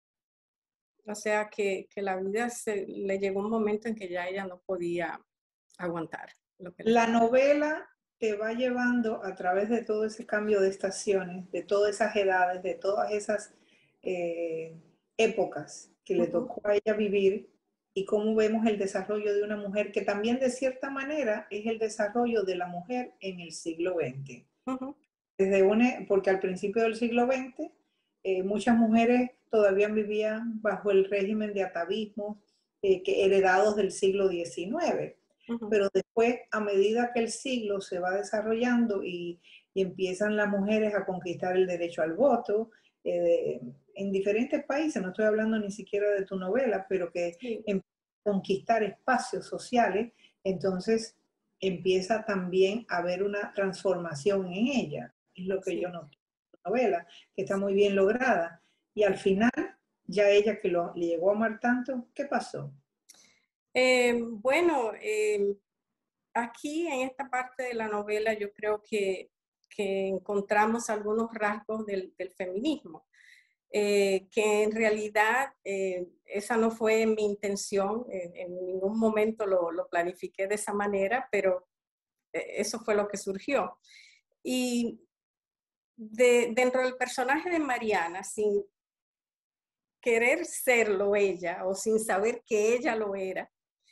O sea que, que la vida se, le llegó un momento en que ya ella no podía aguantar. Lo que la novela te va llevando a través de todo ese cambio de estaciones, de todas esas edades, de todas esas eh, épocas que le tocó a ella vivir y cómo vemos el desarrollo de una mujer que también de cierta manera es el desarrollo de la mujer en el siglo veinte. Uh-huh. Desde una, porque al principio del siglo veinte eh, muchas mujeres todavía vivían bajo el régimen de atavismos eh, que heredados del siglo diecinueve. Uh-huh. Pero después, a medida que el siglo se va desarrollando y, y empiezan las mujeres a conquistar el derecho al voto, eh, de, en diferentes países, no estoy hablando ni siquiera de tu novela, pero que sí. empiezan a conquistar espacios sociales, entonces empieza también a haber una transformación en ella. Es lo que sí. yo noto en tu novela, que está muy bien lograda. Y al final, ya ella que lo, le llegó a amar tanto, ¿qué pasó? Eh, bueno, eh, aquí en esta parte de la novela yo creo que, que encontramos algunos rasgos del, del feminismo, eh, que en realidad eh, esa no fue mi intención, eh, en ningún momento lo, lo planifiqué de esa manera, pero eh, eso fue lo que surgió. Y de, dentro del personaje de Mariana, sin querer serlo ella o sin saber que ella lo era,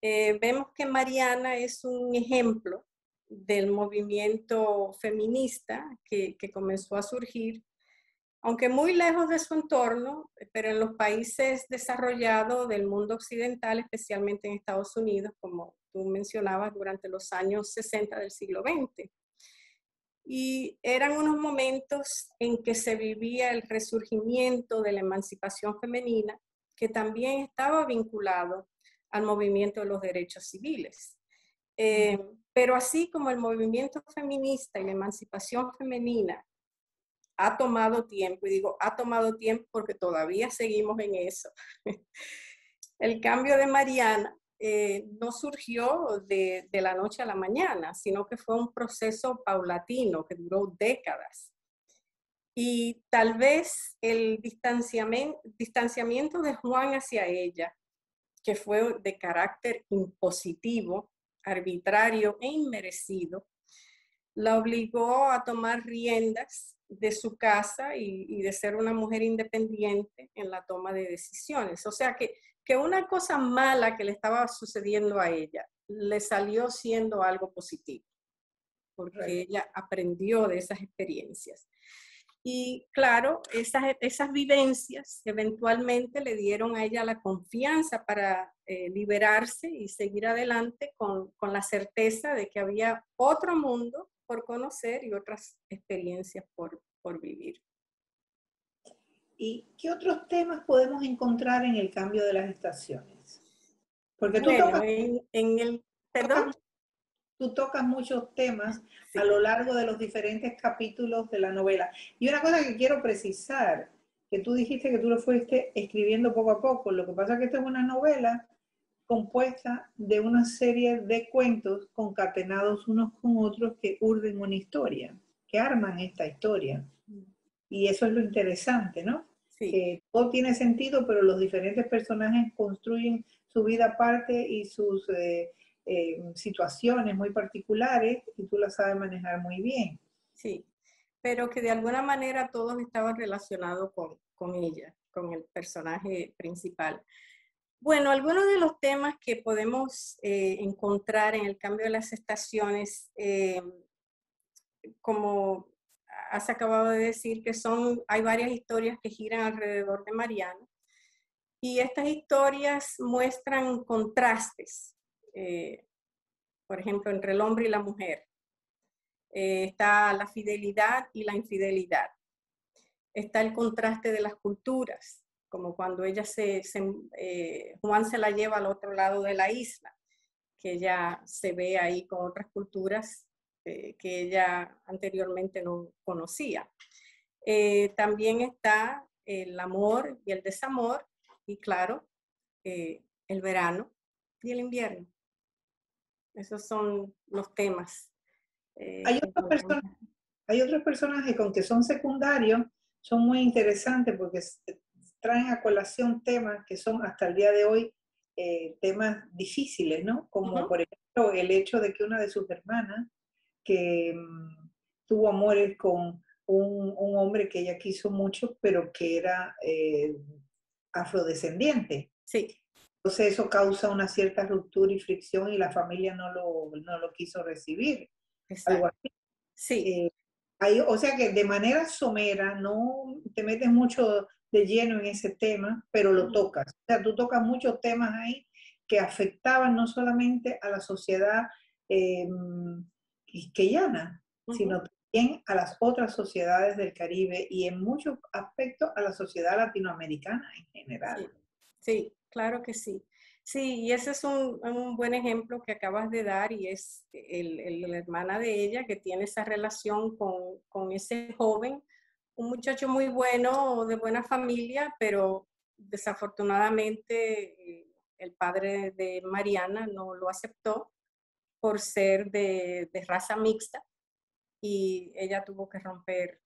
eh, vemos que Mariana es un ejemplo del movimiento feminista que, que comenzó a surgir, aunque muy lejos de su entorno, pero en los países desarrollados del mundo occidental, especialmente en Estados Unidos, como tú mencionabas, durante los años sesenta del siglo veinte. Y eran unos momentos en que se vivía el resurgimiento de la emancipación femenina, que también estaba vinculado al movimiento de los derechos civiles. Eh, pero así como el movimiento feminista y la emancipación femenina ha tomado tiempo, y digo ha tomado tiempo porque todavía seguimos en eso, el cambio de Mariana eh, no surgió de, de la noche a la mañana, sino que fue un proceso paulatino que duró décadas. Y tal vez el distanciamiento, distanciamiento de Juan hacia ella, que fue de carácter impositivo, arbitrario e inmerecido, la obligó a tomar riendas de su casa y, y de ser una mujer independiente en la toma de decisiones. O sea que, que una cosa mala que le estaba sucediendo a ella le salió siendo algo positivo, porque right. ella aprendió de esas experiencias. Y claro, esas, esas vivencias eventualmente le dieron a ella la confianza para eh, liberarse y seguir adelante con, con la certeza de que había otro mundo por conocer y otras experiencias por, por vivir. ¿Y qué otros temas podemos encontrar en el cambio de las estaciones? Porque tú bueno, tocas, en, en el, perdón. Tocas, tú tocas muchos temas sí. a lo largo de los diferentes capítulos de la novela. Y una cosa que quiero precisar, que tú dijiste que tú lo fuiste escribiendo poco a poco. Lo que pasa es que esta es una novela compuesta de una serie de cuentos concatenados unos con otros que urden una historia, que arman esta historia. Y eso es lo interesante, ¿no? Sí. Que todo tiene sentido, pero los diferentes personajes construyen su vida aparte y sus eh, eh, situaciones muy particulares y tú las sabes manejar muy bien. Sí, pero que de alguna manera todos estaban relacionados con, con ella, con el personaje principal. Bueno, algunos de los temas que podemos eh, encontrar en el cambio de las estaciones, eh, como has acabado de decir, que son, hay varias historias que giran alrededor de Mariana, y estas historias muestran contrastes, eh, por ejemplo, entre el hombre y la mujer. Eh, está la fidelidad y la infidelidad. Está el contraste de las culturas, como cuando ella se, se eh, Juan se la lleva al otro lado de la isla, que ella se ve ahí con otras culturas eh, que ella anteriormente no conocía. Eh, también está el amor y el desamor, y claro, eh, el verano y el invierno. Esos son los temas. Eh, hay, otros personajes, hay otros personajes con que son secundarios, son muy interesantes porque traen a colación temas que son hasta el día de hoy eh, temas difíciles, ¿no? Como uh-huh. por ejemplo el hecho de que una de sus hermanas que um, tuvo amores con un, un hombre que ella quiso mucho, pero que era eh, afrodescendiente. Sí. Entonces eso causa una cierta ruptura y fricción y la familia no lo, no lo quiso recibir. Exacto. Algo así. Sí. Eh, hay, o sea que de manera somera no te metes mucho de lleno en ese tema, pero lo tocas. O sea, tú tocas muchos temas ahí que afectaban no solamente a la sociedad eh, quisqueyana, uh-huh. sino también a las otras sociedades del Caribe y en muchos aspectos a la sociedad latinoamericana en general. Sí, sí, claro que sí. Sí, y ese es un, un buen ejemplo que acabas de dar, y es el, el, la hermana de ella que tiene esa relación con, con ese joven, un muchacho muy bueno, de buena familia, pero desafortunadamente el padre de Mariana no lo aceptó por ser de, de raza mixta, y ella tuvo que romper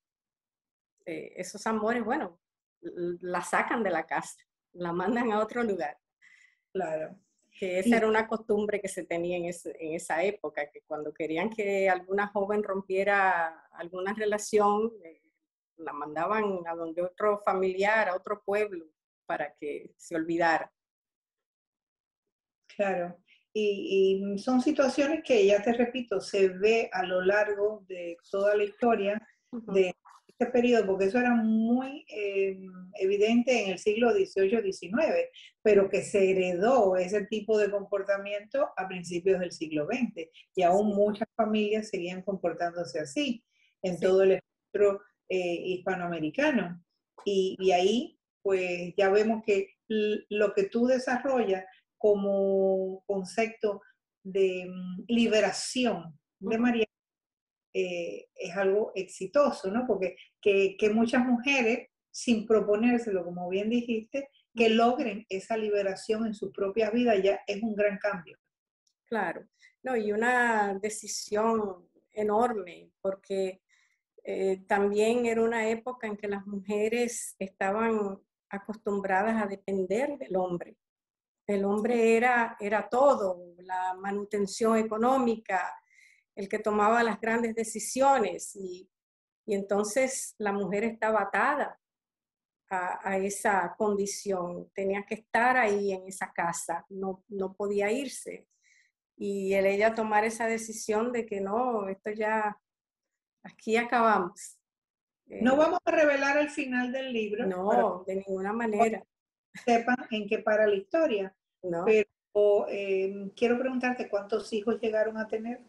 eh, esos amores. Bueno, la sacan de la casa, la mandan a otro lugar. Claro. Que esa y, era una costumbre que se tenía en, ese, en esa época, que cuando querían que alguna joven rompiera alguna relación, eh, la mandaban a donde otro familiar, a otro pueblo, para que se olvidara. Claro. Y, y son situaciones que, ya te repito, se ve a lo largo de toda la historia Ujú. de este periodo, porque eso era muy eh, evidente en el siglo dieciocho diecinueve, pero que se heredó ese tipo de comportamiento a principios del siglo veinte, y aún Sí, muchas familias seguían comportándose así en sí. todo el espectro eh, hispanoamericano. Y, y ahí, pues ya vemos que l- lo que tú desarrollas como concepto de mm, liberación de Ujú. María eh, es algo exitoso, ¿no? Porque que, que muchas mujeres, sin proponérselo, como bien dijiste, que logren esa liberación en sus propias vidas, ya es un gran cambio. Claro. No, y una decisión enorme, porque eh, también era una época en que las mujeres estaban acostumbradas a depender del hombre. El hombre era, era todo, la manutención económica, el que tomaba las grandes decisiones, y, y entonces la mujer estaba atada a, a esa condición, tenía que estar ahí en esa casa, no, no podía irse. Y el ella tomar esa decisión de que no, esto ya, aquí acabamos. No Eh, vamos a revelar el final del libro para no, de ninguna que manera, sepan en qué para la historia, ¿no? pero eh, quiero preguntarte cuántos hijos llegaron a tener.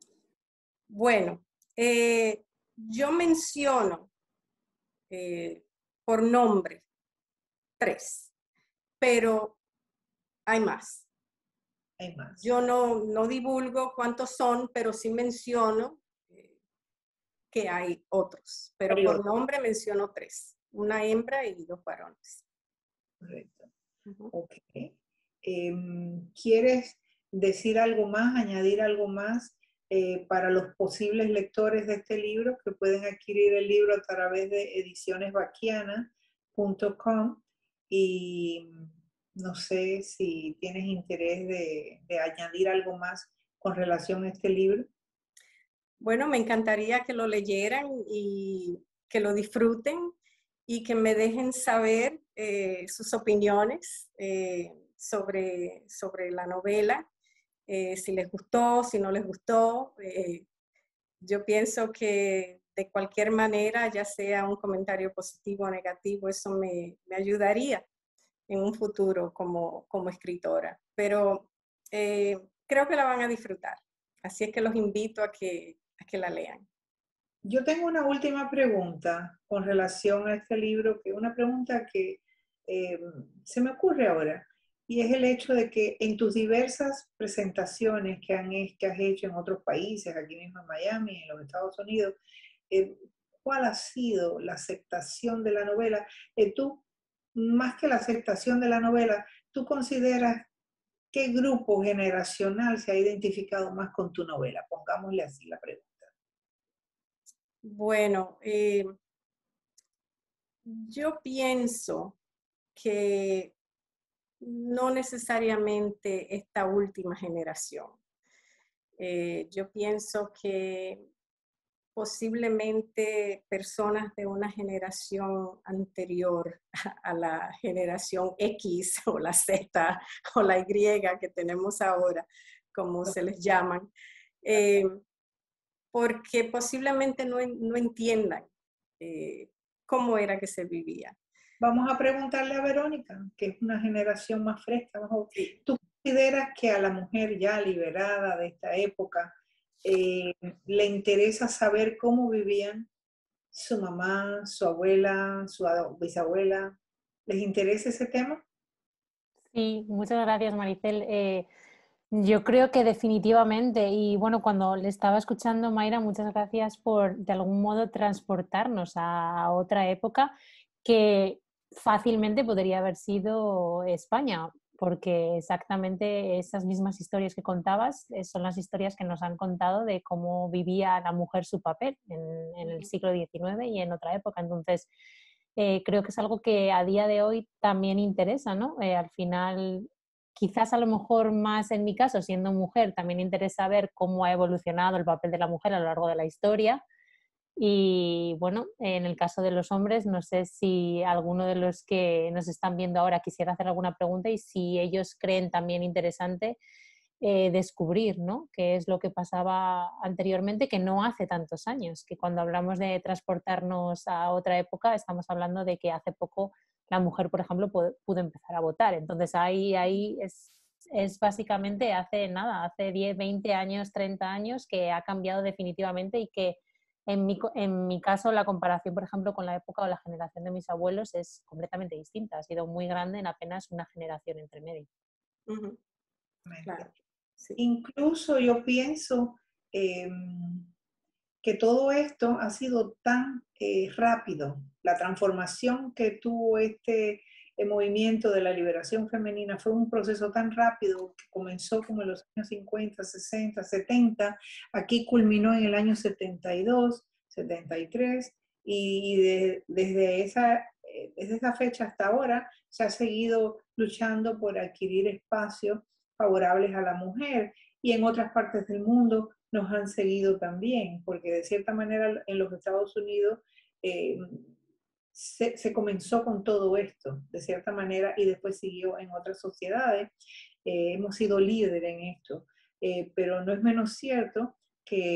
Bueno, eh, yo menciono eh, por nombre tres, pero hay más. Hay más. Yo no, no divulgo cuántos son, pero sí menciono eh, que hay otros, pero Hay por otro, nombre menciono tres, una hembra y dos varones. correcto. Ujú. Ok. Em, ¿quieres decir algo más, añadir algo más eh, para los posibles lectores de este libro que pueden adquirir el libro a través de ediciones baquiana punto com? Y no sé si tienes interés de, de añadir algo más con relación a este libro. Bueno, me encantaría que lo leyeran y que lo disfruten y que me dejen saber eh, sus opiniones eh, sobre, sobre la novela, eh, si les gustó, si no les gustó. Eh, yo pienso que de cualquier manera, ya sea un comentario positivo o negativo, eso me, me ayudaría en un futuro como, como escritora. Pero eh, creo que la van a disfrutar. Así es que los invito a que, a que la lean. Yo tengo una última pregunta con relación a este libro, que es una pregunta que eh, se me ocurre ahora, y es el hecho de que en tus diversas presentaciones que, han, que has hecho en otros países, aquí mismo en Miami, en los Estados Unidos, eh, ¿cuál ha sido la aceptación de la novela? Eh, tú, más que la aceptación de la novela, ¿tú consideras qué grupo generacional se ha identificado más con tu novela? Pongámosle así la pregunta. Bueno, eh, yo pienso que no necesariamente esta última generación. Eh, yo pienso que posiblemente personas de una generación anterior a la generación X o la Z o la Y que tenemos ahora, como se les llaman, eh, porque posiblemente no, no entiendan eh, cómo era que se vivía. Vamos a preguntarle a Verónica, que es una generación más fresca, más joven. Sí. ¿Tú consideras que a la mujer ya liberada de esta época eh, le interesa saber cómo vivían su mamá, su abuela, su bisabuela? ¿Les interesa ese tema? Sí, muchas gracias, Maricel. Eh, yo creo que definitivamente, y bueno, cuando le estaba escuchando, Mayra, muchas gracias por de algún modo transportarnos a otra época que fácilmente podría haber sido España, porque exactamente esas mismas historias que contabas eh, son las historias que nos han contado de cómo vivía la mujer su papel en, en el siglo diecinueve y en otra época. Entonces, eh, creo que es algo que a día de hoy también interesa, ¿no? Eh, al final, quizás a lo mejor más en mi caso, siendo mujer, también interesa ver cómo ha evolucionado el papel de la mujer a lo largo de la historia. Y bueno, en el caso de los hombres, no sé si alguno de los que nos están viendo ahora quisiera hacer alguna pregunta y si ellos creen también interesante eh, descubrir, ¿no? Qué es lo que pasaba anteriormente, que no hace tantos años, que cuando hablamos de transportarnos a otra época, estamos hablando de que hace poco la mujer, por ejemplo, pudo, pudo empezar a votar. Entonces ahí, ahí es, es básicamente hace nada, hace diez, veinte años, treinta años que ha cambiado definitivamente y que en mi, en mi caso la comparación, por ejemplo, con la época o la generación de mis abuelos es completamente distinta. Ha sido muy grande en apenas una generación entre medio. Uh-huh. Claro, sí. Incluso yo pienso eh, que todo esto ha sido tan eh, rápido, la transformación que tuvo este eh, movimiento de la liberación femenina fue un proceso tan rápido que comenzó como en los años cincuenta, sesenta, setenta, aquí culminó en el año setenta y dos, setenta y tres, y de, desde, esa, eh, desde esa fecha hasta ahora se ha seguido luchando por adquirir espacios favorables a la mujer, y en otras partes del mundo nos han seguido también, porque de cierta manera en los Estados Unidos eh, se, se, comenzó con todo esto, de cierta manera, y después siguió en otras sociedades. Eh, hemos sido líderes en esto, eh, pero no es menos cierto que,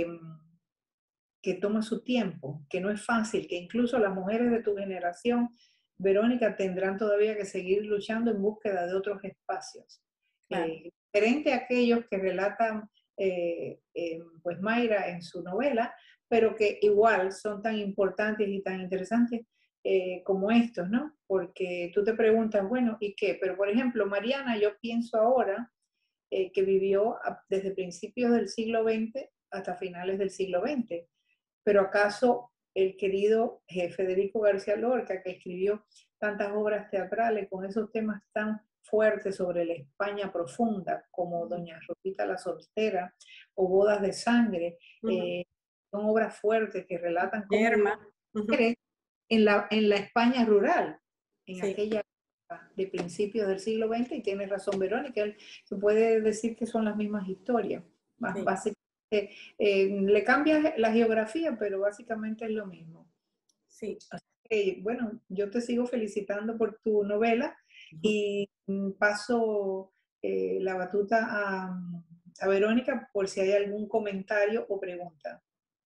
que toma su tiempo, que no es fácil, que incluso las mujeres de tu generación, Verónica, tendrán todavía que seguir luchando en búsqueda de otros espacios. Claro. Eh, diferente a aquellos que relatan eh, eh, pues Mayra en su novela, pero que igual son tan importantes y tan interesantes eh, como estos, ¿no? Porque tú te preguntas, bueno, ¿y qué? Pero por ejemplo, Mariana, yo pienso ahora eh, que vivió a, desde principios del siglo veinte hasta finales del siglo veinte. Pero ¿acaso el querido eh, Federico García Lorca, que escribió tantas obras teatrales con esos temas tan fuertes sobre la España profunda, como Doña Rosita la Soltera o Bodas de Sangre, uh-huh. eh, son obras fuertes que relatan cómo uh-huh. en, la, en la España rural, en sí. aquella época de principios del siglo veinte, y tiene razón Verónica, se puede decir que son las mismas historias, más sí. básicamente. Eh, eh, le cambia la geografía, pero básicamente es lo mismo. Sí. Así que, bueno, yo te sigo felicitando por tu novela uh-huh. y paso eh, la batuta a, a Verónica por si hay algún comentario o pregunta.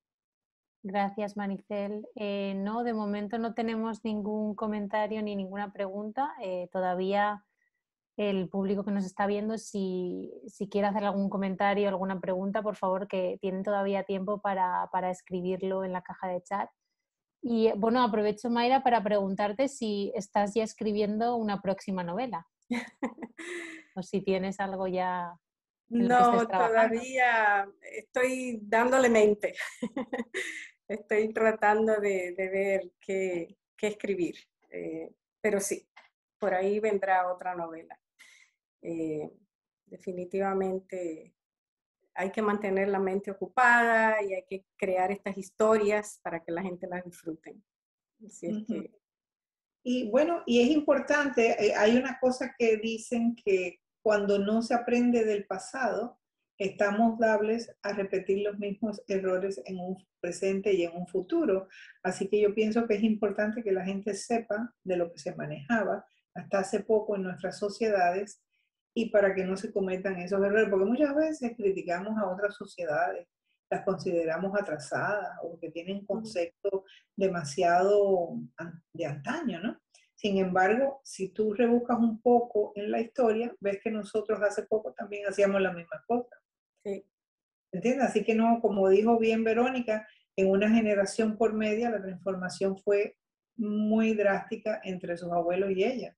Gracias, Maricel. Eh, no, de momento no tenemos ningún comentario ni ninguna pregunta. Eh, todavía el público que nos está viendo, si, si quiere hacer algún comentario, alguna pregunta, por favor, que tienen todavía tiempo para, para escribirlo en la caja de chat. Y bueno, aprovecho, Mayra, para preguntarte si estás ya escribiendo una próxima novela o si tienes algo ya en lo que estés No, trabajando. Todavía estoy dándole mente. Estoy tratando de, de ver qué, qué escribir, eh, pero sí, por ahí vendrá otra novela. Eh, definitivamente hay que mantener la mente ocupada y hay que crear estas historias para que la gente las disfrute. Así es uh-huh. que... Y bueno, y es importante, eh, hay una cosa que dicen que cuando no se aprende del pasado, estamos dables a repetir los mismos errores en un presente y en un futuro. Así que yo pienso que es importante que la gente sepa de lo que se manejaba hasta hace poco en nuestras sociedades y para que no se cometan esos errores, porque muchas veces criticamos a otras sociedades, las consideramos atrasadas o que tienen conceptos demasiado de antaño, ¿no? Sin embargo, si tú rebuscas un poco en la historia, ves que nosotros hace poco también hacíamos la misma cosa. Sí. ¿Entiendes? Así que no, como dijo bien Verónica, en una generación por media la transformación fue muy drástica entre sus abuelos y ella.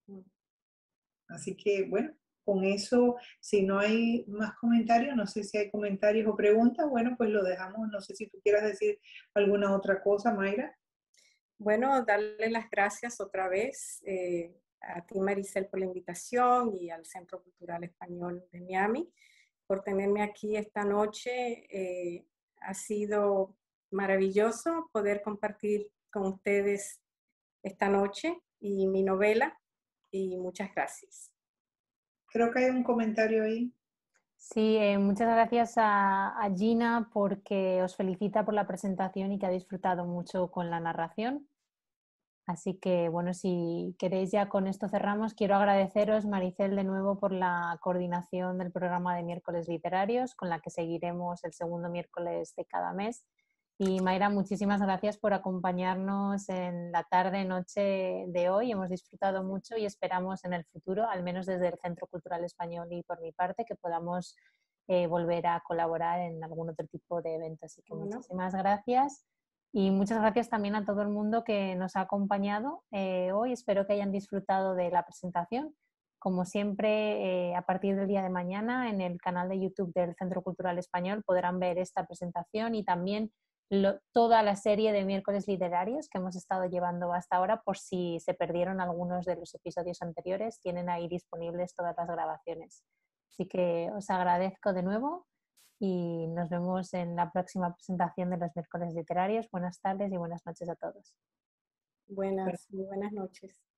Así que, bueno, con eso, si no hay más comentarios, no sé si hay comentarios o preguntas, bueno, pues lo dejamos. No sé si tú quieras decir alguna otra cosa, Mayra. Bueno, darle las gracias otra vez eh, a ti, Maricel, por la invitación y al Centro Cultural Español de Miami por tenerme aquí esta noche. Eh, ha sido maravilloso poder compartir con ustedes esta noche y mi novela, y muchas gracias. Creo que hay un comentario ahí. Sí, eh, muchas gracias a, a Gina porque os felicita por la presentación y que ha disfrutado mucho con la narración. Así que, bueno, si queréis ya con esto cerramos. Quiero agradeceros, Maricel, de nuevo por la coordinación del programa de miércoles literarios, con la que seguiremos el segundo miércoles de cada mes. Y Mayra, muchísimas gracias por acompañarnos en la tarde-noche de hoy. Hemos disfrutado mucho y esperamos en el futuro, al menos desde el Centro Cultural Español y por mi parte, que podamos eh, volver a colaborar en algún otro tipo de evento. Así que Bueno, muchísimas gracias. Y muchas gracias también a todo el mundo que nos ha acompañado eh, hoy. Espero que hayan disfrutado de la presentación. Como siempre, eh, a partir del día de mañana en el canal de YouTube del Centro Cultural Español podrán ver esta presentación y también lo, toda la serie de miércoles literarios que hemos estado llevando hasta ahora, por si se perdieron algunos de los episodios anteriores, tienen ahí disponibles todas las grabaciones. Así que os agradezco de nuevo y nos vemos en la próxima presentación de los miércoles literarios. Buenas tardes y buenas noches a todos. buenas, muy buenas noches.